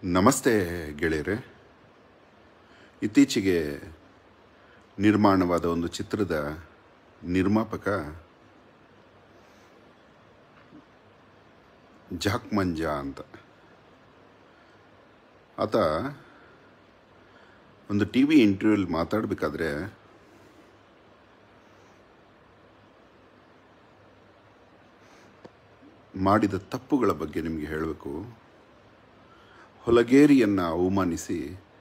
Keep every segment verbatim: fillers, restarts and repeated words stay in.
ನಮಸ್ತೆ ಗೆಳೆಯರೆ. ಇತ್ತೀಚೆಗೆ ನಿರ್ಮಾಣವಾದ ಒಂದು ಚಿತ್ರದ ನಿರ್ಮಾಪಕ ಜಾಕ್ ಮಂಜಾ ಅಂತ. ಆತ ಒಂದು ಟಿ ವಿ ಇಂಟರ್ವ್ಯೂಲ್ಲಿ ಮಾತಾಡಬೇಕಾದ್ರೆ ಮಾಡಿದ ತಪ್ಪುಗಳ ಬಗ್ಗೆ ನಿಮಗೆ ಹೇಳಬೇಕು. ಹೊಲಗೇರಿಯನ್ನು ಅವಮಾನಿಸಿ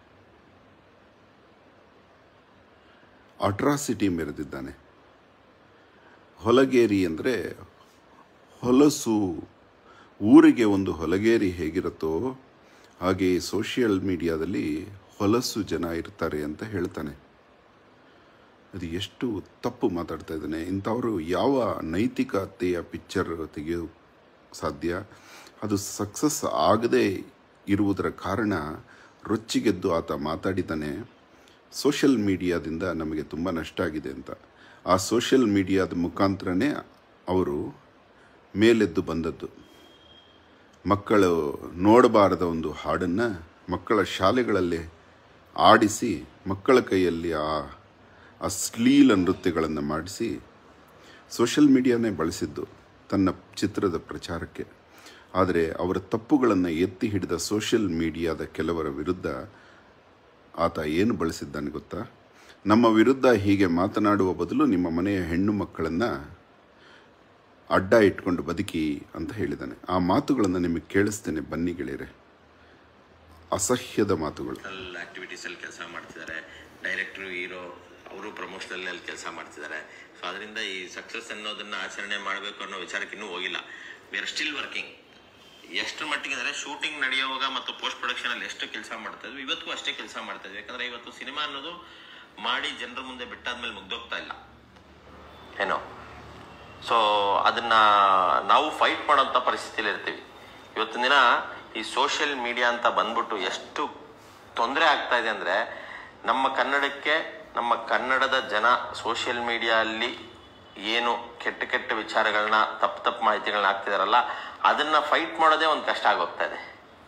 ಅಟ್ರಾಸಿಟಿ ಮೆರೆದಿದ್ದಾನೆ. ಹೊಲಗೇರಿ ಅಂದರೆ ಹೊಲಸು. ಊರಿಗೆ ಒಂದು ಹೊಲಗೇರಿ ಹೇಗಿರುತ್ತೋ ಹಾಗೆ ಸೋಷಿಯಲ್ ಮೀಡಿಯಾದಲ್ಲಿ ಹೊಲಸು ಜನ ಇರ್ತಾರೆ ಅಂತ ಹೇಳ್ತಾನೆ. ಅದು ಎಷ್ಟು ತಪ್ಪು ಮಾತಾಡ್ತಾ ಇದ್ದಾನೆ. ಇಂಥವರು ಯಾವ ನೈತಿಕತೆಯ ಪಿಕ್ಚರ್ ತೆಗೆಯೋ ಸಾಧ್ಯ? ಅದು ಸಕ್ಸಸ್ ಆಗದೇ ಇರುವುದರ ಕಾರಣ ರೊಚ್ಚಿಗೆದ್ದು ಆತ ಮಾತಾಡಿದ್ದಾನೆ. ಸೋಷಿಯಲ್ ಮೀಡಿಯಾದಿಂದ ನಮಗೆ ತುಂಬ ನಷ್ಟ ಆಗಿದೆ ಅಂತ. ಆ ಸೋಷಿಯಲ್ ಮೀಡಿಯಾದ ಮುಖಾಂತರನೇ ಅವರು ಮೇಲೆದ್ದು ಬಂದದ್ದು. ಮಕ್ಕಳು ನೋಡಬಾರದ ಒಂದು ಹಾಡನ್ನು ಮಕ್ಕಳ ಶಾಲೆಗಳಲ್ಲಿ ಆಡಿಸಿ ಮಕ್ಕಳ ಕೈಯಲ್ಲಿ ಆ ಅಶ್ಲೀಲ ನೃತ್ಯಗಳನ್ನು ಮಾಡಿಸಿ ಸೋಷಿಯಲ್ ಮೀಡಿಯಾನೇ ಬಳಸಿದ್ದು ತನ್ನ ಚಿತ್ರದ ಪ್ರಚಾರಕ್ಕೆ. ಆದರೆ ಅವರ ತಪ್ಪುಗಳನ್ನು ಎತ್ತಿ ಹಿಡಿದ ಸೋಷಿಯಲ್ ಮೀಡಿಯಾದ ಕೆಲವರ ವಿರುದ್ಧ ಆತ ಏನು ಬಳಸಿದ್ದಾನೆ ಗೊತ್ತಾ? ನಮ್ಮ ವಿರುದ್ಧ ಹೀಗೆ ಮಾತನಾಡುವ ಬದಲು ನಿಮ್ಮ ಮನೆಯ ಹೆಣ್ಣು ಮಕ್ಕಳನ್ನು ಅಡ್ಡ ಇಟ್ಕೊಂಡು ಬದುಕಿ ಅಂತ ಹೇಳಿದ್ದಾನೆ. ಆ ಮಾತುಗಳನ್ನು ನಿಮಗೆ ಕೇಳಿಸ್ತೇನೆ, ಬನ್ನಿ ಗೆಳೆಯರೆ. ಅಸಹ್ಯದ ಮಾತುಗಳು. ಆಕ್ಟಿವಿಟೀಸಲ್ಲಿ ಕೆಲಸ ಮಾಡ್ತಿದ್ದಾರೆ. ಡೈರೆಕ್ಟ್ರು, ಹೀರೋ ಅವರು ಪ್ರಮೋಷನಲ್ಲಿ ಕೆಲಸ ಮಾಡ್ತಿದ್ದಾರೆ. ಸೊ ಅದರಿಂದ ಈ ಸಕ್ಸಸ್ ಅನ್ನೋದನ್ನ ಆಚರಣೆ ಮಾಡಬೇಕು ಅನ್ನೋ ವಿಚಾರಕ್ಕೆ ಇನ್ನೂ ಹೋಗಿಲ್ಲ. We are still working. ಎಷ್ಟು ಮಟ್ಟಿಗೆ ಅಂದರೆ ಶೂಟಿಂಗ್ ನಡೆಯುವಾಗ ಮತ್ತು ಪೋಸ್ಟ್ ಪ್ರೊಡಕ್ಷನ್ ಅಲ್ಲಿ ಎಷ್ಟು ಕೆಲಸ ಮಾಡ್ತಾ ಇದ್ವಿ, ಇವತ್ತು ಅಷ್ಟೇ ಕೆಲಸ ಮಾಡ್ತಾ ಇದ್ವಿ. ಯಾಕಂದ್ರೆ ಇವತ್ತು ಸಿನಿಮಾ ಅನ್ನೋದು ಮಾಡಿ ಜನರ ಮುಂದೆ ಬಿಟ್ಟಾದ್ಮೇಲೆ ಮುಗ್ದೋಗ್ತಾ ಇಲ್ಲ ಏನೋ. ಸೊ ಅದನ್ನ ನಾವು ಫೈಟ್ ಮಾಡೋಂಥ ಪರಿಸ್ಥಿತಿಯಲ್ಲಿ ಇರ್ತೀವಿ. ಇವತ್ತಿನ ದಿನ ಈ ಸೋಷಿಯಲ್ ಮೀಡಿಯಾ ಅಂತ ಬಂದ್ಬಿಟ್ಟು ಎಷ್ಟು ತೊಂದರೆ ಆಗ್ತಾ ಇದೆ ಅಂದರೆ, ನಮ್ಮ ಕನ್ನಡಕ್ಕೆ, ನಮ್ಮ ಕನ್ನಡದ ಜನ ಸೋಷಿಯಲ್ ಮೀಡಿಯಾ ಅಲ್ಲಿ ಏನು ಕೆಟ್ಟ ಕೆಟ್ಟ ವಿಚಾರಗಳನ್ನ, ತಪ್ಪು ತಪ್ಪು ಮಾಹಿತಿಗಳನ್ನ ಹಾಕ್ತಿದಾರಲ್ಲ, ಅದನ್ನ ಫೈಟ್ ಮಾಡೋದೇ ಒಂದು ಕಷ್ಟ ಆಗೋಗ್ತಾ ಇದೆ.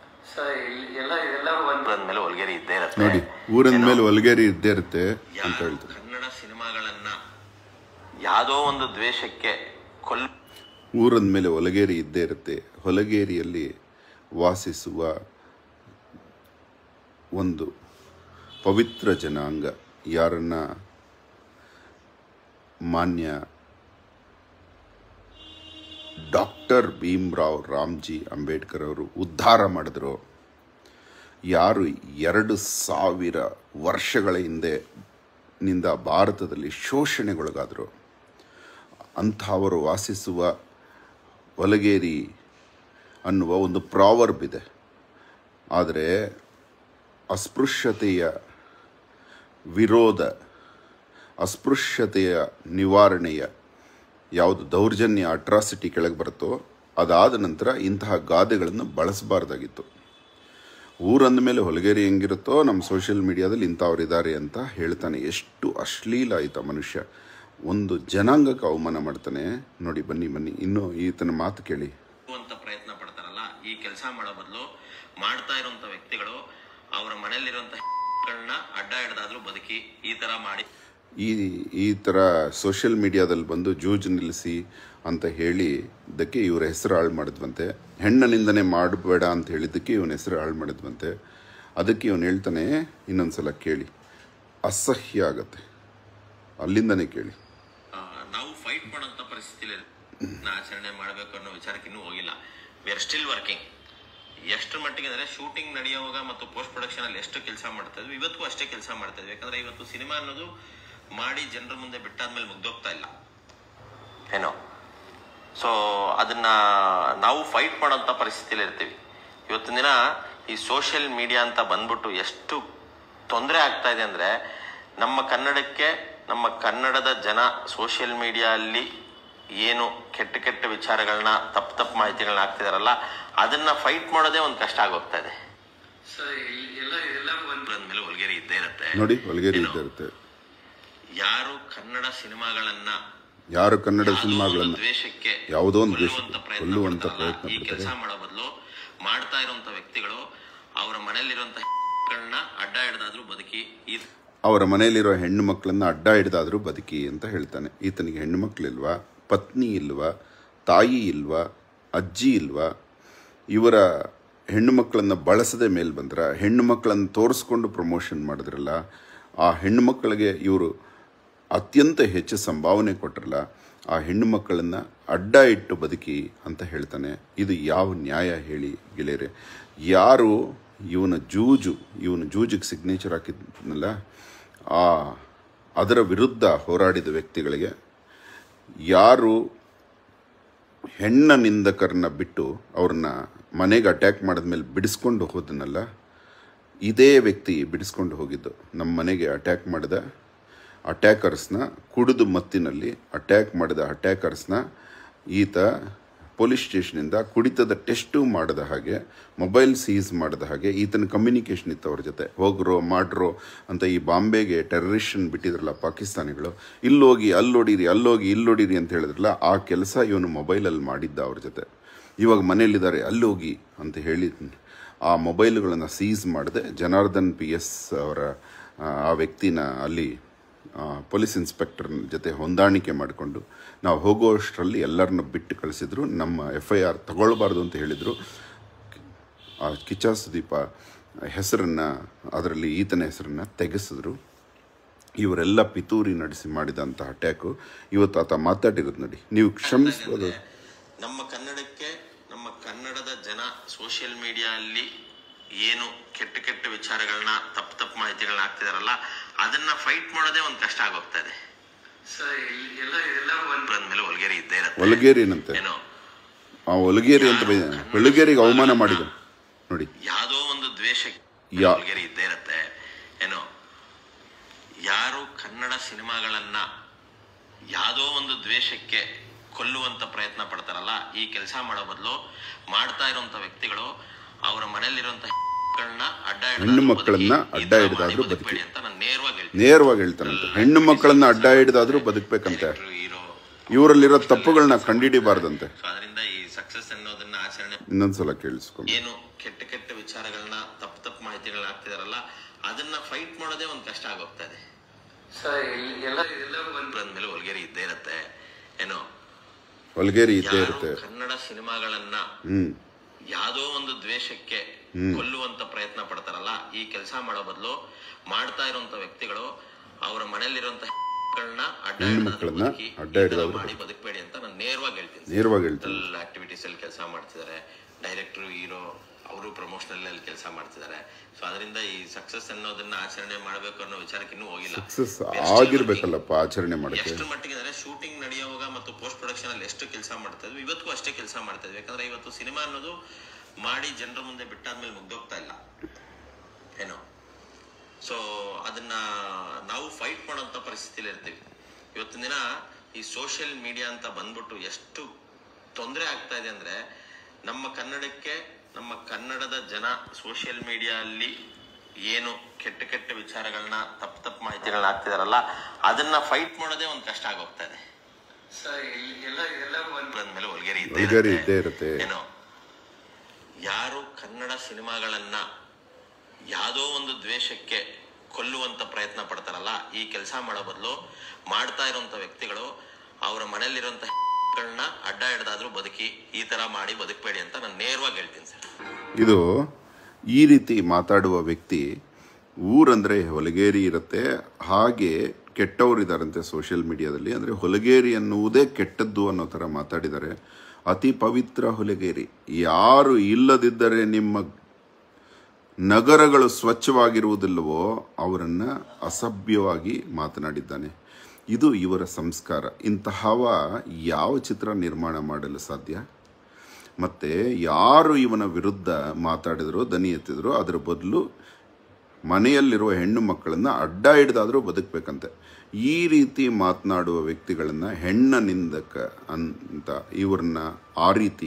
ಮೇಲೆ ಹೊಲಗೇರಿ ಇದ್ದೇ ಇರುತ್ತೆ. ಊರಿನ ಮೇಲೆ ಹೊಲಗೇರಿ ಇದ್ದೇ ಇರುತ್ತೆ ಅಂತ ಹೇಳ್ತಾರೆ. ಕನ್ನಡ ಸಿನಿಮಾಗಳನ್ನ ಯಾವುದೋ ಒಂದು ದ್ವೇಷಕ್ಕೆ ಕೊಲ್ ಊರಿನ ಮೇಲೆ ಹೊಲಗೇರಿ ಇದ್ದೇ ಇರುತ್ತೆ. ಹೊಲಗೇರಿಯಲ್ಲಿ ವಾಸಿಸುವ ಒಂದು ಪವಿತ್ರ ಜನಾಂಗ ಯಾರನ್ನ ಮಾನ್ಯ ಡಾಕ್ಟರ್ ಭೀಮ್ರಾವ್ ರಾಮ್ಜಿ ಅಂಬೇಡ್ಕರ್ ಅವರು ಉದ್ಧಾರ ಮಾಡಿದ್ರು, ಯಾರು ಎರಡು ಸಾವಿರ ವರ್ಷಗಳ ಹಿಂದೆ ನಿಂದ ಭಾರತದಲ್ಲಿ ಶೋಷಣೆಗೊಳಗಾದರು, ಅಂಥವರು ವಾಸಿಸುವ ಹೊಲಗೇರಿ ಅನ್ನುವ ಒಂದು ಪ್ರಾವರ್ಬ್ ಇದೆ. ಆದರೆ ಅಸ್ಪೃಶ್ಯತೆಯ ವಿರೋಧ, ಅಸ್ಪೃಶ್ಯತೆಯ ನಿವಾರಣೆಯ ಯಾವುದು ದೌರ್ಜನ್ಯ, ಅಟ್ರಾಸಿಟಿ ಕೆಳಗೆ ಬರುತ್ತೋ ಅದಾದ ನಂತರ ಇಂತಹ ಗಾದೆಗಳನ್ನು ಬಳಸಬಾರ್ದಾಗಿತ್ತು. ಊರಂದ ಮೇಲೆ ಹೊಲಗೇರಿ ಹೆಂಗಿರುತ್ತೋ ನಮ್ಮ ಸೋಷಿಯಲ್ ಮೀಡಿಯಾದಲ್ಲಿ ಇಂಥವ್ರಿದ್ದಾರೆ ಅಂತ ಹೇಳ್ತಾನೆ. ಎಷ್ಟು ಅಶ್ಲೀಲ ಆಯಿತಾ ಮನುಷ್ಯ. ಒಂದು ಜನಾಂಗಕ್ಕೆ ಅವಮಾನ ಮಾಡ್ತಾನೆ ನೋಡಿ. ಬನ್ನಿ ಬನ್ನಿ ಇನ್ನೂ ಈತನ ಮಾತು ಕೇಳಿ. ಅಂತ ಪ್ರಯತ್ನ ಪಡ್ತಾರಲ್ಲ, ಈ ಕೆಲಸ ಮಾಡೋ ಬದಲು ಮಾಡ್ತಾ ಇರುವಂತ ವ್ಯಕ್ತಿಗಳು ಅವರ ಮನೆಯಲ್ಲಿರುವಂತಹ ಅಡ್ಡ ಹಿಡ್ದಾದ್ರೂ ಬದುಕಿ ಈ ತರ ಮಾಡಿ ಈ ಈ ಥರ ಸೋಷಿಯಲ್ ಮೀಡಿಯಾದಲ್ಲಿ ಬಂದು ಜೂಜು ನಿಲ್ಲಿಸಿ ಅಂತ ಹೇಳಿದ್ದಕ್ಕೆ ಇವರ ಹೆಸರು ಹಾಳು ಮಾಡಿದ್ವಂತೆ. ಹೆಣ್ಣ ನಿಂದನೆ ಮಾಡಬೇಡ ಅಂತ ಹೇಳಿದ್ದಕ್ಕೆ ಇವನ ಹೆಸರು ಹಾಳು ಮಾಡಿದ್ವಂತೆ. ಅದಕ್ಕೆ ಇವನು ಹೇಳ್ತಾನೆ, ಇನ್ನೊಂದು ಸಲ ಕೇಳಿ, ಅಸಹ್ಯ ಆಗತ್ತೆ. ಅಲ್ಲಿಂದನೇ ಕೇಳಿ. ನಾವು ಫೈಟ್ ಮಾಡೋಂಥ ಪರಿಸ್ಥಿತಿಯಲ್ಲಿ ಆಚರಣೆ ಮಾಡಬೇಕು ಅನ್ನೋ ವಿಚಾರಕ್ಕೆ ಇನ್ನೂ ಹೋಗಿಲ್ಲ. We are still working. ಎಷ್ಟು ಮಟ್ಟಿಗೆ ಅಂದರೆ ಶೂಟಿಂಗ್ ನಡೆಯುವಾಗ ಮತ್ತು ಪೋಸ್ಟ್ ಪ್ರೊಡಕ್ಷನ್ ಅಲ್ಲಿ ಎಷ್ಟು ಕೆಲಸ ಮಾಡ್ತಾ ಇದ್ವಿ, ಇವತ್ತು ಅಷ್ಟೇ ಕೆಲಸ ಮಾಡ್ತಾ ಇದ್ವಿ. ಯಾಕಂದ್ರೆ ಇವತ್ತು ಸಿನಿಮಾ ಅನ್ನೋದು ಮಾಡಿ ಜನರ ಮುಂದೆ ಬಿಟ್ಟಾದ್ಮೇಲೆ ಮುಗ್ದೋಗ್ತಾ ಇಲ್ಲ ಏನೋ. ಸೊ ಅದನ್ನ ನಾವು ಫೈಟ್ ಮಾಡೋಂಥ ಪರಿಸ್ಥಿತಿಯಲ್ಲಿ ಇರ್ತೀವಿ. ಇವತ್ತಿನ ದಿನ ಈ ಸೋಷಿಯಲ್ ಮೀಡಿಯಾ ಅಂತ ಬಂದ್ಬಿಟ್ಟು ಎಷ್ಟು ತೊಂದರೆ ಆಗ್ತಾ ಇದೆ ಅಂದರೆ, ನಮ್ಮ ಕನ್ನಡಕ್ಕೆ, ನಮ್ಮ ಕನ್ನಡದ ಜನ ಸೋಷಿಯಲ್ ಮೀಡಿಯಾ ಅಲ್ಲಿ ಏನು ಕೆಟ್ಟ ಕೆಟ್ಟ ವಿಚಾರಗಳನ್ನ, ತಪ್ಪು ತಪ್ಪು ಮಾಹಿತಿಗಳನ್ನ ಹಾಕ್ತಿದಾರಲ್ಲ, ಅದನ್ನ ಫೈಟ್ ಮಾಡೋದೇ ಒಂದು ಕಷ್ಟ ಆಗೋಗ್ತಾ ಇದೆ. ಮೇಲೆ ಹೊಲಗೇರಿ ಇದ್ದೇ ಇರುತ್ತೆ ನೋಡಿ. ಹೊಲಗೇರಿ ಇದ್ದೇ ಇರುತ್ತೆ. ಯಾರು ಕನ್ನಡ ಸಿನಿಮಾಗಳನ್ನ ಯಾರು ಕನ್ನಡ ಸಿನಿಮಾಗಳನ್ನು ದ್ವೇಷಕ್ಕೆ ಯಾವುದೋ ಒಂದು ದ್ವೇಷಕ್ಕೆ ಕೊಲ್ಲುವಂತ ಪ್ರಯತ್ನ ಈ ಕೆಲಸ ಮಾಡೋ ಬದಲು ಮಾಡ್ತಾ ಇರುವಂತ ವ್ಯಕ್ತಿಗಳು ಅವರ ಮನೆಯಲ್ಲಿರುವಂತ ಗಳನ್ನ ಅಡ್ಡ ಹಿಡ್ದಾದ್ರೂ ಬದುಕಿ ಈ ಅವರ ಮನೆಯಲ್ಲಿರೋ ಹೆಣ್ಣು ಮಕ್ಕಳನ್ನು ಅಡ್ಡ ಹಿಡ್ದಾದರೂ ಬದುಕಿ ಅಂತ ಹೇಳ್ತಾನೆ. ಈತನಿಗೆ ಹೆಣ್ಣು ಮಕ್ಕಳಿಲ್ವಾ, ಪತ್ನಿ ಇಲ್ವಾ, ತಾಯಿ ಇಲ್ವಾ, ಅಜ್ಜಿ ಇಲ್ವಾ? ಇವರ ಹೆಣ್ಣು ಮಕ್ಕಳನ್ನು ಬಳಸದೆ ಮೇಲೆ ಬಂದ್ರ, ಹೆಣ್ಣು ಮಕ್ಕಳನ್ನು ತೋರಿಸ್ಕೊಂಡು ಪ್ರಮೋಷನ್ ಮಾಡಿದ್ರಲ್ಲ, ಆ ಹೆಣ್ಣು ಮಕ್ಕಳಿಗೆ ಇವರು ಅತ್ಯಂತ ಹೆಚ್ಚು ಸಂಭಾವನೆ ಕೊಟ್ಟರಲ್ಲ, ಆ ಹೆಣ್ಣು ಮಕ್ಕಳನ್ನು ಅಡ್ಡ ಇಟ್ಟು ಬದುಕಿ ಅಂತ ಹೇಳ್ತಾನೆ. ಇದು ಯಾವ ನ್ಯಾಯ ಹೇಳಿ ಗೆಳೆಯರೆ? ಯಾರು ಇವನ ಜೂಜು ಇವನ ಜೂಜಿಗೆ ಸಿಗ್ನೇಚರ್ ಹಾಕಿದ್ನಲ್ಲ, ಆ ಅದರ ವಿರುದ್ಧ ಹೋರಾಡಿದ ವ್ಯಕ್ತಿಗಳಿಗೆ, ಯಾರು ಹೆಣ್ಣ ನಿಂದಕರನ್ನ ಬಿಟ್ಟು ಅವ್ರನ್ನ ಮನೆಗೆ ಅಟ್ಯಾಕ್ ಮಾಡಿದ್ಮೇಲೆ ಬಿಡಿಸ್ಕೊಂಡು ಹೋದನಲ್ಲ, ಇದೇ ವ್ಯಕ್ತಿ ಬಿಡಿಸ್ಕೊಂಡು ಹೋಗಿದ್ದು. ನಮ್ಮ ಮನೆಗೆ ಅಟ್ಯಾಕ್ ಮಾಡಿದ ಅಟ್ಯಾಕರ್ಸ್ನ, ಕುಡಿದು ಮತ್ತಿನಲ್ಲಿ ಅಟ್ಯಾಕ್ ಮಾಡಿದ ಅಟ್ಯಾಕರ್ಸ್ನ ಈತ ಪೊಲೀಸ್ ಸ್ಟೇಷನಿಂದ ಕುಡಿತದ ಟೆಸ್ಟು ಮಾಡಿದ ಹಾಗೆ, ಮೊಬೈಲ್ ಸೀಸ್ ಮಾಡಿದ ಹಾಗೆ ಈತನ ಕಮ್ಯುನಿಕೇಷನ್ ಇತ್ತು ಅವ್ರ ಜೊತೆ. ಹೋಗ್ರೋ ಮಾಡ್ರೋ ಅಂತ ಈ ಬಾಂಬೆಗೆ ಟೆರರಿಸ್ಟನ್ನು ಬಿಟ್ಟಿದ್ರಲ್ಲ ಪಾಕಿಸ್ತಾನಿಗಳು, ಇಲ್ಲೋಗಿ ಅಲ್ಲೋಡಿರಿ ಅಲ್ಲೋಗಿ ಇಲ್ಲೋಡಿರಿ ಅಂತ ಹೇಳಿದ್ರಲ್ಲ, ಆ ಕೆಲಸ ಇವನು ಮೊಬೈಲಲ್ಲಿ ಮಾಡಿದ್ದ ಅವ್ರ ಜೊತೆ. ಇವಾಗ ಮನೇಲಿದ್ದಾರೆ ಅಲ್ಲೋಗಿ ಅಂತ ಹೇಳಿ ಆ ಮೊಬೈಲ್ಗಳನ್ನು ಸೀಸ್ ಮಾಡಿದೆ. ಜನಾರ್ದನ್ ಪಿ ಎಸ್ ಅವರ ಆ ವ್ಯಕ್ತಿನ ಅಲ್ಲಿ ಪೊಲೀಸ್ ಇನ್ಸ್ಪೆಕ್ಟರ್ ಜೊತೆ ಹೊಂದಾಣಿಕೆ ಮಾಡಿಕೊಂಡು ನಾವು ಹೋಗೋಷ್ಟರಲ್ಲಿ ಎಲ್ಲರನ್ನ ಬಿಟ್ಟು ಕಳಿಸಿದ್ರು. ನಮ್ಮ ಎಫ್ ಐ ಆರ್ ತಗೊಳ್ಬಾರ್ದು ಅಂತ ಹೇಳಿದರು. ಆ ಕಿಚ್ಚ ಸುದೀಪ ಹೆಸರನ್ನು, ಅದರಲ್ಲಿ ಈತನ ಹೆಸರನ್ನು ತೆಗೆಸಿದ್ರು. ಇವರೆಲ್ಲ ಪಿತೂರಿ ನಡೆಸಿ ಮಾಡಿದಂಥ ಅಟ್ಯಾಕು ಇವತ್ತು ಆತ ಮಾತಾಡಿರೋದು ನೋಡಿ. ನೀವು ಕ್ಷಮಿಸ್ಬೋದು. ನಮ್ಮ ಕನ್ನಡಕ್ಕೆ, ನಮ್ಮ ಕನ್ನಡದ ಜನ ಸೋಷಿಯಲ್ ಮೀಡಿಯಾ ಅಲ್ಲಿ ಏನು ಕೆಟ್ಟ ಕೆಟ್ಟ ವಿಚಾರಗಳನ್ನ, ತಪ್ಪು ತಪ್ಪು ಮಾಹಿತಿಗಳನ್ನ ಹಾಕ್ತಿದಾರಲ್ಲ, ಅದನ್ನ ಫೈಟ್ ಮಾಡೋದೇ ಒಂದು ಕಷ್ಟ ಆಗೋಗ್ತಾ ಇದೆ. ಮೇಲೆ ಒಲ್ಗೇರಿ ಇದ್ದೇ ಇರುತ್ತೆ. ಒಲಗೇರಿ ಏನಂತೆ ಏನೋ ಆ ಒಲಗೇರಿ ಅಂತ ಒಲಗೇರಿಗೆ ಅವಮಾನ ಮಾಡಿದ ನೋಡಿ. ಯಾವುದೋ ಒಂದು ದ್ವೇಷಕ್ಕೆ ಒಲ್ಗೇರಿ ಇದ್ದೇ ಇರುತ್ತೆ. ಏನೋ ಯಾರು ಕನ್ನಡ ಸಿನಿಮಾಗಳನ್ನ ಯಾವುದೋ ಒಂದು ದ್ವೇಷಕ್ಕೆ ಕೊಲ್ಲುವಂತ ಪ್ರಯತ್ನ ಪಡ್ತಾರಲ್ಲ, ಈ ಕೆಲಸ ಮಾಡೋ ಬದಲು ಮಾಡ್ತಾ ಇರುವಂತ ವ್ಯಕ್ತಿಗಳು ಅವರ ಮನೆಯಲ್ಲಿರುವಂತ ಹೆಣ್ಣು ಮಕ್ಕಳನ್ನ ಅಡ್ಡ ಹಿಡಿದಾದ್ರೂ ಬದುಕಿ ಅಂತ ನಾನು ನೇರವಾಗಿ ಹೇಳ್ತೀನಿ. ನೇರವಾಗಿ ಹೇಳ್ತಾನಂತೆ. ಹೆಣ್ಣು ಮಕ್ಕಳನ್ನ ಅಡ್ಡ ಹಿಡಿದಾದ್ರೂ ಬದುಕಬೇಕಂತೆ. ಇವರಲ್ಲಿರೋ ತಪ್ಪುಗಳನ್ನ ಕಂಡಿಡಿಬಾರ್ದಂತೆ. ಅದರಿಂದ ಈ ಸಕ್ಸಸ್ ಅನ್ನೋದನ್ನ ಆಚರಣೆ ಇನ್ನೊಂದ್ಸಲ ಕೇಳಿಸ್ಕೊಂಡು, ಏನು ಕೆಟ್ಟ ಕೆಟ್ಟ ವಿಚಾರಗಳನ್ನ, ತಪ್ಪು ತಪ್ಪು ಮಾಹಿತಿಗಳನ್ನ ಹಾಕ್ತಿದಾರಲ್ಲ, ಅದನ್ನ ಫೈಟ್ ಮಾಡೋದೇ ಒಂದು ಕಷ್ಟ ಆಗೋಗ್ತಾ ಇದೆ. ಮೇಲೆ ಒಲ್ಗೇರಿ ಇದ್ದೇ ಇರುತ್ತೆ. ಏನೋ ಒಲ್ಗೇರಿ ಇದ್ದೇ ಇರುತ್ತೆ. ಕನ್ನಡ ಸಿನಿಮಾಗಳನ್ನ ಹ್ಮ್ ಯಾವುದೋ ಒಂದು ದ್ವೇಷಕ್ಕೆ ಕೊಲ್ಲುವಂತ ಪ್ರಯತ್ನ ಪಡ್ತಾರಲ್ಲ, ಈ ಕೆಲಸ ಮಾಡೋ ಬದಲು ಮಾಡ್ತಾ ಇರುವಂತ ವ್ಯಕ್ತಿಗಳು ಅವರ ಮನೆಯಲ್ಲಿರುವಂತ ಹೆಣ್ಣು ಮಕ್ಕಳನ್ನ ಅಡ್ಡ ಹಿಡಿದಾದ್ರೂ ಮಾಡಿ ಬದುಕಬೇಡಿ ಅಂತ ನಾನು ನೇರವಾಗಿ ಹೇಳ್ತೀನಿ. ನೇರವಾಗಿ ಹೇಳ್ತೀನಿ. ಆಕ್ಟಿವಿಟೀಸ್ ಅಲ್ಲಿ ಕೆಲಸ ಮಾಡ್ತಿದ್ದಾರೆ, ಡೈರೆಕ್ಟರ್, ಹೀರೋ ಅವರು ಪ್ರಮೋಷನಲ್ ಅಲ್ಲಿ ಕೆಲಸ ಮಾಡ್ತಿದ್ದಾರೆ. ಸೊ ಅದರಿಂದ ಈ ಸಕ್ಸಸ್ ಅನ್ನೋದನ್ನ ಆಚರಣೆ ಮಾಡಬೇಕು ಅನ್ನೋ ವಿಚಾರಕ್ಕೆ ಇನ್ನೂ ಹೋಗಿಲ್ಲ. ಸಕ್ಸಸ್ ಆಗಿರ್ಬೇಕಲ್ಲಪ್ಪ ಆಚರಣೆ ಮಾಡಕ್ಕೆ. ಎಷ್ಟು ಮಟ್ಟಿಗೆ ಅಂದ್ರೆ ಶೂಟಿಂಗ್ ನಡೆಯುವಾಗ ಮತ್ತು ಪೋಸ್ಟ್ ಪ್ರೊಡಕ್ಷನ್ ಅಲ್ಲಿ ಎಷ್ಟು ಕೆಲಸ ಮಾಡ್ತಾ ಇದ್ವಿ, ಇವತ್ತಿಗೂ ಅಷ್ಟೇ ಕೆಲಸ ಮಾಡ್ತಾ ಇದ್ವಿ. ಯಾಕಂದ್ರೆ ಇವತ್ತು ಸಿನಿಮಾ ಅನ್ನೋದು ಮಾಡಿ ಜನರ ಮುಂದೆ ಬಿಟ್ಟಾದ್ಮೇಲೆ ಮುಗ್ದೋಗ್ತಾ ಇಲ್ಲ ಏನೋ. ಸೊ ಅದನ್ನ ನಾವು ಫೈಟ್ ಮಾಡೋಂಥ ಪರಿಸ್ಥಿತಿಲಿ ಇರ್ತೀವಿ. ಇವತ್ತಿನ ದಿನ ಈ ಸೋಷಿಯಲ್ ಮೀಡಿಯಾ ಅಂತ ಬಂದ್ಬಿಟ್ಟು ಎಷ್ಟು ತೊಂದರೆ ಆಗ್ತಾ ಇದೆ ಅಂದ್ರೆ, ನಮ್ಮ ಕನ್ನಡಕ್ಕೆ, ನಮ್ಮ ಕನ್ನಡದ ಜನ ಸೋಷಿಯಲ್ ಮೀಡಿಯಾ ಅಲ್ಲಿ ಏನು ಕೆಟ್ಟ ಕೆಟ್ಟ ವಿಚಾರಗಳನ್ನ, ತಪ್ಪು ತಪ್ಪು ಮಾಹಿತಿಗಳನ್ನ ಹಾಕ್ತಿದಾರಲ್ಲ, ಅದನ್ನ ಫೈಟ್ ಮಾಡೋದೇ ಒಂದು ಕಷ್ಟ ಆಗೋಗ್ತಾ ಇದೆ. ಮೇಲೆ ಒಲ್ಗೇರಿ ಇದ್ದೇ ಇರುತ್ತೆ. ಏನೋ ಯಾರು ಕನ್ನಡ ಸಿನಿಮಾಗಳನ್ನ ಯಾವುದೋ ಒಂದು ದ್ವೇಷಕ್ಕೆ ಕೊಲ್ಲುವಂತ ಪ್ರಯತ್ನ ಪಡ್ತಾರಲ್ಲ, ಈ ಕೆಲಸ ಮಾಡೋ ಬದಲು ಮಾಡ್ತಾ ಇರುವಂತ ವ್ಯಕ್ತಿಗಳು ಅವರ ಮನೆಯಲ್ಲಿರುವಂತ ಅಡ್ಡ ಹಿಡ್ದಾದ್ರೂ ಬದುಕಿ, ಈ ತರ ಮಾಡಿ ಬದುಕಬೇಡಿ ಅಂತ ನಾನು ನೇರವಾಗಿ ಹೇಳ್ತೀನಿ ಸರ್. ಇದು ಈ ರೀತಿ ಮಾತಾಡುವ ವ್ಯಕ್ತಿ ಊರಂದ್ರೆ ಹೊಲಗೇರಿ ಇರುತ್ತೆ, ಹಾಗೆ ಕೆಟ್ಟವರಿದ್ದಾರಂತೆ ಸೋಷಿಯಲ್ ಮೀಡಿಯಾದಲ್ಲಿ. ಅಂದರೆ ಹೊಲಗೇರಿ ಅನ್ನುವುದೇ ಕೆಟ್ಟದ್ದು ಅನ್ನೋ ಥರ ಮಾತಾಡಿದ್ದಾರೆ. ಅತಿ ಪವಿತ್ರ ಹೊಲಗೇರಿ. ಯಾರು ಇಲ್ಲದಿದ್ದರೆ ನಿಮ್ಮ ನಗರಗಳು ಸ್ವಚ್ಛವಾಗಿರುವುದಿಲ್ಲವೋ ಅವರನ್ನು ಅಸಭ್ಯವಾಗಿ ಮಾತನಾಡಿದ್ದಾನೆ. ಇದು ಇವರ ಸಂಸ್ಕಾರ. ಇಂತಹವ ಯಾವ ಚಿತ್ರ ನಿರ್ಮಾಣ ಮಾಡಲು ಸಾಧ್ಯ? ಮತ್ತು ಯಾರು ಇವನ ವಿರುದ್ಧ ಮಾತಾಡಿದ್ರು, ದನಿ ಎತ್ತಿದ್ರು, ಅದರ ಬದಲು ಮನೆಯಲ್ಲಿರುವ ಹೆಣ್ಣು ಮಕ್ಕಳನ್ನು ಅಡ್ಡ ಹಿಡ್ದಾದರೂ ಬದುಕಬೇಕಂತೆ. ಈ ರೀತಿ ಮಾತನಾಡುವ ವ್ಯಕ್ತಿಗಳನ್ನು ಹೆಣ್ಣ ನಿಂದಕ ಅಂತ ಇವ್ರನ್ನ ಆ ರೀತಿ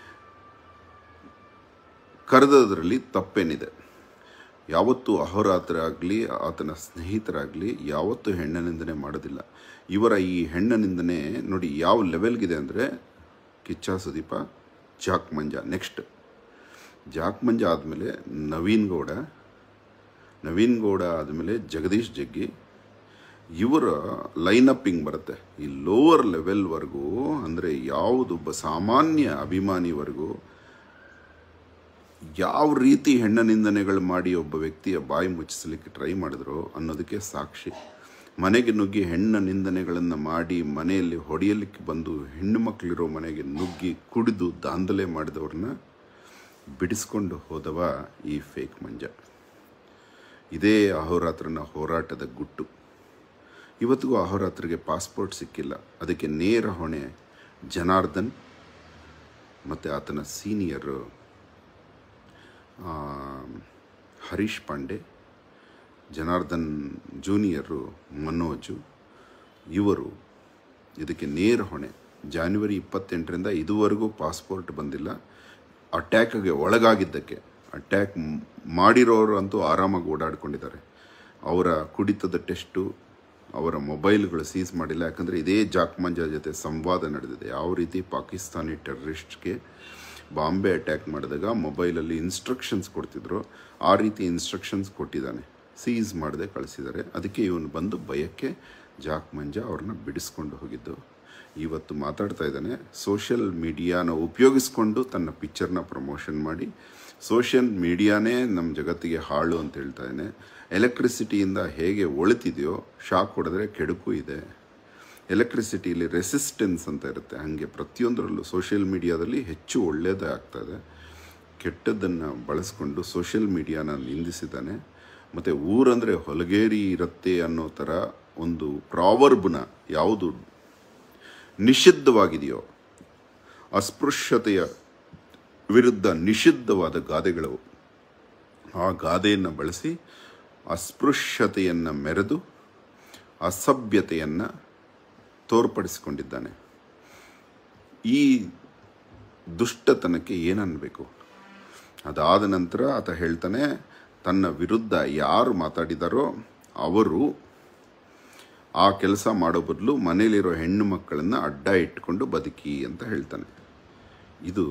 ಕರೆದದ್ರಲ್ಲಿ ತಪ್ಪೇನಿದೆ? ಯಾವತ್ತೂ ಅಹೋರಾತ್ರ ಆಗಲಿ ಆತನ ಸ್ನೇಹಿತರಾಗಲಿ ಯಾವತ್ತೂ ಹೆಣ್ಣ ನಿಂದನೆ ಮಾಡೋದಿಲ್ಲ. ಇವರ ಈ ಹೆಣ್ಣ ನಿಂದನೆ ನೋಡಿ ಯಾವ ಲೆವೆಲ್ಗಿದೆ ಅಂದರೆ, Kichcha Sudeep, Jack Manja, next Jack Manja ಆದಮೇಲೆ ನವೀನ್ ಗೌಡ, ನವೀನ್ ಗೌಡ ಆದಮೇಲೆ ಜಗದೀಶ್ ಜಗ್ಗಿ, ಇವರ ಲೈನಪ್ ಹಿಂಗೆ ಬರುತ್ತೆ. ಈ ಲೋವರ್ ಲೆವೆಲ್ವರೆಗೂ ಅಂದರೆ ಯಾವುದೊಬ್ಬ ಸಾಮಾನ್ಯ ಅಭಿಮಾನಿವರೆಗೂ ಯಾವ ರೀತಿ ಹೆಣ್ಣ ನಿಂದನೆಗಳು ಮಾಡಿ ಒಬ್ಬ ವ್ಯಕ್ತಿಯ ಬಾಯಿ ಮುಚ್ಚಿಸಲಿಕ್ಕೆ ಟ್ರೈ ಮಾಡಿದ್ರು ಅನ್ನೋದಕ್ಕೆ ಸಾಕ್ಷಿ. ಮನೆಗೆ ನುಗ್ಗಿ ಹೆಣ್ಣ ನಿಂದನೆಗಳನ್ನು ಮಾಡಿ ಮನೆಯಲ್ಲಿ ಹೊಡೆಯಲಿಕ್ಕೆ ಬಂದು ಹೆಣ್ಣು ಮಕ್ಕಳಿರೋ ಮನೆಗೆ ನುಗ್ಗಿ ಕುಡಿದು ದಾಂಧಲೆ ಮಾಡಿದವ್ರನ್ನ ಬಿಡಿಸ್ಕೊಂಡು ಹೋದವ ಈ ಫೇಕ್ ಮಂಜ. ಇದೇ ಅಹೋರಾತ್ರನ ಹೋರಾಟದ ಗುಟ್ಟು. ಇವತ್ತಿಗೂ ಅಹೋರಾತ್ರಿಗೆ ಪಾಸ್ಪೋರ್ಟ್ ಸಿಕ್ಕಿಲ್ಲ. ಅದಕ್ಕೆ ನೇರ ಹೊಣೆ ಜನಾರ್ದನ್ ಮತ್ತು ಆತನ ಸೀನಿಯರು ಹರೀಶ್ ಪಾಂಡೆ, ಜನಾರ್ದನ್ ಜೂನಿಯರು ಮನೋಜು. ಇವರು ಇದಕ್ಕೆ ನೇರ ಹೊಣೆ. ಜಾನ್ವರಿ ಇಪ್ಪತ್ತೆಂಟರಿಂದ ಇದುವರೆಗೂ ಪಾಸ್ಪೋರ್ಟ್ ಬಂದಿಲ್ಲ. ಅಟ್ಯಾಕ್ಗೆ ಒಳಗಾಗಿದ್ದಕ್ಕೆ, ಅಟ್ಯಾಕ್ ಮಾಡಿರೋರು ಅಂತೂ ಆರಾಮಾಗಿ ಓಡಾಡ್ಕೊಂಡಿದ್ದಾರೆ. ಅವರ ಕುಡಿತದ ಟೆಸ್ಟು, ಅವರ ಮೊಬೈಲ್ಗಳು ಸೀಸ್ ಮಾಡಿಲ್ಲ. ಯಾಕಂದರೆ ಇದೇ ಜಾಕ್ ಮಂಜ ಜೊತೆ ಸಂವಾದ ನಡೆದಿದೆ. ಯಾವ ರೀತಿ ಪಾಕಿಸ್ತಾನಿ ಟೆರರಿಸ್ಟ್ಗೆ ಬಾಂಬೆ ಅಟ್ಯಾಕ್ ಮಾಡಿದಾಗ ಮೊಬೈಲಲ್ಲಿ ಇನ್ಸ್ಟ್ರಕ್ಷನ್ಸ್ ಕೊಡ್ತಿದ್ರು, ಆ ರೀತಿ ಇನ್ಸ್ಟ್ರಕ್ಷನ್ಸ್ ಕೊಟ್ಟಿದ್ದಾನೆ. ಸೀಸ್ ಮಾಡದೆ ಕಳಿಸಿದ್ದಾರೆ. ಅದಕ್ಕೆ ಇವನು ಬಂದು ಭಯಕ್ಕೆ ಜಾಕ್ ಮಂಜ ಅವ್ರನ್ನ ಬಿಡಿಸ್ಕೊಂಡು ಹೋಗಿದ್ದು. ಇವತ್ತು ಮಾತಾಡ್ತಾ ಇದ್ದಾನೆ. ಸೋಷಿಯಲ್ ಮೀಡಿಯಾನ ಉಪಯೋಗಿಸ್ಕೊಂಡು ತನ್ನ ಪಿಕ್ಚರ್ನ ಪ್ರಮೋಷನ್ ಮಾಡಿ, ಸೋಷಿಯಲ್ ಮೀಡಿಯಾನೇ ನಮ್ಮ ಜಗತ್ತಿಗೆ ಹಾಳು ಅಂತ ಹೇಳ್ತಾ ಇದ್ದಾನೆ. ಎಲೆಕ್ಟ್ರಿಸಿಟಿಯಿಂದ ಹೇಗೆ ಒಳಿತಿದೆಯೋ ಶಾಕ್ ಹೊಡೆದ್ರೆ ಕೆಡುಕು ಇದೆ. ಎಲೆಕ್ಟ್ರಿಸಿಟಿಯಲ್ಲಿ ರೆಸಿಸ್ಟೆನ್ಸ್ ಅಂತ ಇರುತ್ತೆ. ಹಾಗೆ ಪ್ರತಿಯೊಂದರಲ್ಲೂ ಸೋಷಿಯಲ್ ಮೀಡಿಯಾದಲ್ಲಿ ಹೆಚ್ಚು ಒಳ್ಳೆಯದೇ ಆಗ್ತಾಯಿದೆ. ಕೆಟ್ಟದ್ದನ್ನು ಬಳಸ್ಕೊಂಡು ಸೋಷಿಯಲ್ ಮೀಡಿಯಾನ ನಿಂದಿಸಿದ್ದಾನೆ. ಮತ್ತು ಊರಂದರೆ ಹೊಲಗೇರಿ ಇರುತ್ತೆ ಅನ್ನೋ ಥರ ಒಂದು ಪ್ರಾವರ್ಬ್ನ ಯಾವುದು ನಿಷಿದ್ಧವಾಗಿದೆಯೋ, ಅಸ್ಪೃಶ್ಯತೆಯ ವಿರುದ್ಧ ನಿಷಿದ್ಧವಾದ ಗಾದೆಗಳು, ಆ ಗಾದೆಯನ್ನು ಬಳಸಿ ಅಸ್ಪೃಶ್ಯತೆಯನ್ನು ಮೆರೆದು ಅಸಭ್ಯತೆಯನ್ನು ತೋರ್ಪಡಿಸಿಕೊಂಡಿದ್ದಾನೆ. ಈ ದುಷ್ಟತನಕ್ಕೆ ಏನನ್ನಬೇಕು? ಅದಾದ ನಂತರ ಆತ ಹೇಳ್ತಾನೆ, ತನ್ನ ವಿರುದ್ಧ ಯಾರು ಮಾತಾಡಿದಾರೋ ಅವರು ಆ ಕೆಲಸ ಮಾಡೋ ಬದಲು ಮನೇಲಿರೋ ಹೆಣ್ಣು ಮಕ್ಕಳನ್ನು ಅಡ್ಡ ಇಟ್ಕೊಂಡು ಬದುಕಿ ಅಂತ ಹೇಳ್ತಾನೆ. ಇದು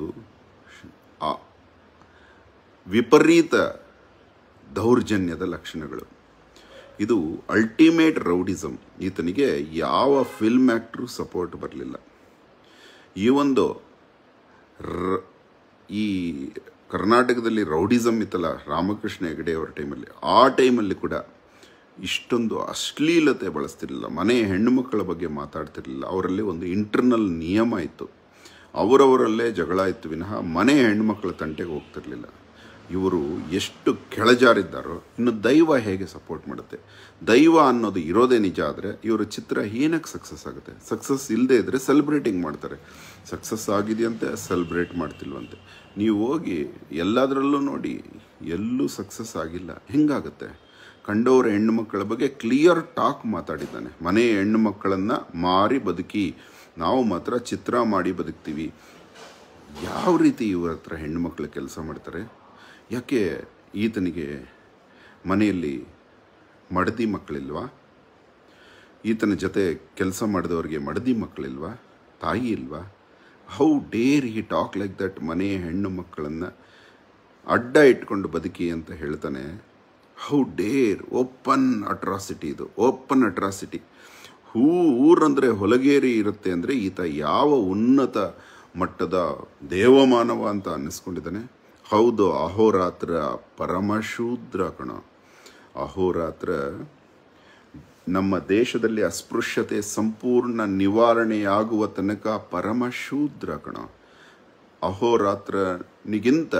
ವಿಪರೀತ ದೌರ್ಜನ್ಯದ ಲಕ್ಷಣಗಳು. ಇದು ಅಲ್ಟಿಮೇಟ್ ರೌಡಿಸಮ್. ಈತನಿಗೆ ಯಾವ ಫಿಲ್ಮ್ ಆ್ಯಕ್ಟ್ರೂ ಸಪೋರ್ಟ್ ಬರಲಿಲ್ಲ. ಈ ಒಂದು ರ ಈ ಕರ್ನಾಟಕದಲ್ಲಿ ರೌಡಿಸಮ್ ಇತ್ತಲ್ಲ ರಾಮಕೃಷ್ಣ ಹೆಗಡೆ ಅವರ ಟೈಮಲ್ಲಿ, ಆ ಟೈಮಲ್ಲಿ ಕೂಡ ಇಷ್ಟೊಂದು ಅಶ್ಲೀಲತೆ ಬಳಸ್ತಿರಲಿಲ್ಲ. ಮನೆ ಹೆಣ್ಣು ಮಕ್ಕಳ ಬಗ್ಗೆ ಮಾತಾಡ್ತಿರಲಿಲ್ಲ. ಅವರಲ್ಲಿ ಒಂದು ಇಂಟರ್ನಲ್ ನಿಯಮ ಇತ್ತು. ಅವರವರಲ್ಲೇ ಜಗಳ ಇತ್ತು ವಿನಃ ಮನೆ ಹೆಣ್ಣುಮಕ್ಕಳ ತಂಟೆಗೆ ಹೋಗ್ತಿರಲಿಲ್ಲ. ಇವರು ಎಷ್ಟು ಕೆಳಜಾರಿದ್ದಾರೋ. ಇನ್ನು ದೈವ ಹೇಗೆ ಸಪೋರ್ಟ್ ಮಾಡುತ್ತೆ? ದೈವ ಅನ್ನೋದು ಇರೋದೇ ನಿಜ ಆದರೆ ಇವರ ಚಿತ್ರ ಏನಕ್ಕೆ ಸಕ್ಸಸ್ ಆಗುತ್ತೆ? ಸಕ್ಸಸ್ ಇಲ್ಲದೆ ಇದ್ದರೆ ಸೆಲೆಬ್ರೇಟಿಂಗ್ ಮಾಡ್ತಾರೆ. ಸಕ್ಸಸ್ ಆಗಿದೆಯಂತೆ, ಸೆಲೆಬ್ರೇಟ್ ಮಾಡ್ತಿಲ್ವಂತೆ. ನೀವು ಹೋಗಿ ಎಲ್ಲದರಲ್ಲೂ ನೋಡಿ, ಎಲ್ಲೂ ಸಕ್ಸಸ್ ಆಗಿಲ್ಲ. ಹೆಂಗಾಗುತ್ತೆ? ಕಂಡವರ ಹೆಣ್ಣು ಮಕ್ಕಳ ಬಗ್ಗೆ ಕ್ಲಿಯರ್ ಟಾಕ್ ಮಾತಾಡಿದ್ದಾನೆ. ಮನೆ ಹೆಣ್ಣು ಮಕ್ಕಳನ್ನು ಮಾರಿ ಬದುಕಿ, ನಾವು ಮಾತ್ರ ಚಿತ್ರ ಮಾಡಿ ಬದುಕ್ತೀವಿ. ಯಾವ ರೀತಿ ಇವ್ರ ಹತ್ರ ಹೆಣ್ಣು ಮಕ್ಕಳು ಕೆಲಸ ಮಾಡ್ತಾರೆ? ಯಾಕೆ ಈತನಿಗೆ ಮನೆಯಲ್ಲಿ ಮಡದಿ ಮಕ್ಕಳಿಲ್ವಾ? ಈತನ ಜೊತೆ ಕೆಲಸ ಮಾಡಿದವರಿಗೆ ಮಡದಿ ಮಕ್ಕಳಿಲ್ವಾ? ತಾಯಿ ಇಲ್ವಾ? How dare he talk like that? ಮನೆ ಹೆಣ್ಣು ಮಕ್ಕಳನ್ನು ಅಡ್ಡ ಇಟ್ಕೊಂಡು ಬದುಕಿ ಅಂತ ಹೇಳ್ತಾನೆ. How dare! ಓಪನ್ ಅಟ್ರಾಸಿಟಿ ಇದು, ಓಪನ್ ಅಟ್ರಾಸಿಟಿ. ಹೂ ಊರಂದರೆ ಹೊಲಗೇರಿ ಇರುತ್ತೆ ಅಂದರೆ ಈತ ಯಾವ ಉನ್ನತ ಮಟ್ಟದ ದೇವಮಾನವ ಅಂತ ಅನ್ನಿಸ್ಕೊಂಡಿದ್ದಾನೆ. ಹೌದು, ಅಹೋರಾತ್ರ ಪರಮಶೂದ್ರ ಕಣ. ಅಹೋರಾತ್ರ ನಮ್ಮ ದೇಶದಲ್ಲಿ ಅಸ್ಪೃಶ್ಯತೆ ಸಂಪೂರ್ಣ ನಿವಾರಣೆಯಾಗುವ ತನಕ ಪರಮಶೂದ್ರ ಕಣ. ಅಹೋರಾತ್ರನಿಗಿಂತ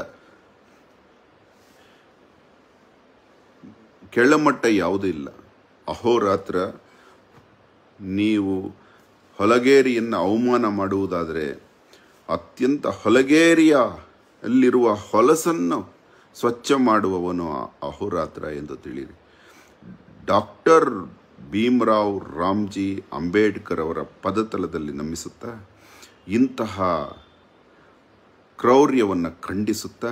ಕೆಳಮಟ್ಟ ಯಾವುದೂ ಇಲ್ಲ. ಅಹೋರಾತ್ರ ನೀವು ಹೊಲಗೇರಿಯನ್ನು ಅವಮಾನ ಮಾಡುವುದಾದರೆ ಅತ್ಯಂತ ಹೊಲಗೇರಿಯ ಅಲ್ಲಿರುವ ಹೊಲಸನ್ನು ಸ್ವಚ್ಛ ಮಾಡುವವನು ಅಹೋರಾತ್ರ ಎಂದು ತಿಳಿಯಿರಿ. ಡಾಕ್ಟರ್ ಭೀಮರಾವ್ ರಾಮ್ಜಿ ಅಂಬೇಡ್ಕರ್ ಅವರ ಪದತಲದಲ್ಲಿ ನಮಿಸುತ್ತಾ, ಇಂತಹ ಕ್ರೌರ್ಯವನ್ನು ಖಂಡಿಸುತ್ತಾ,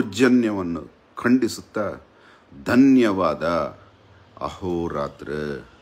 ದೌರ್ಜನ್ಯವನ್ನು ಖಂಡಿಸುತ್ತಾ, ಧನ್ಯವಾದ. ಅಹೋರಾತ್ರ.